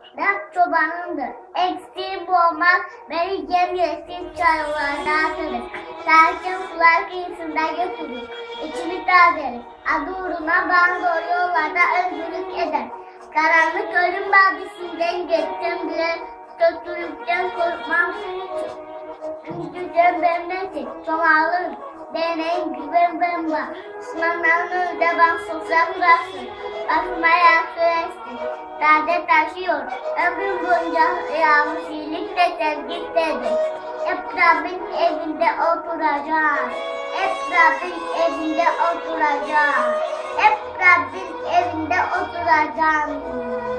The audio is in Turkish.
Ben çobanımdır. Eksiğim olmaz. Beni yemyeşil çayırlarda atılır. Sakin sular kıyısında götürür. İçimi tazelir. Adı uğruna bana doğru yollarda öncülük eder. Karanlık ölüm vadisinden geçtim bile kötülükten korkmam. Çünkü sen benimlesin. Çoğalır. Deneyim güven ben var. Sınavların önünde bana sofra kurarsın. Başıma yansırsın. Sade taşıyor. Ömrüm boyunca yağmış iyilikle sevgi istedim. Hep Rabbin evinde oturacağım. Hep Rabbin evinde oturacağım. Hep Rabbin evinde oturacağım.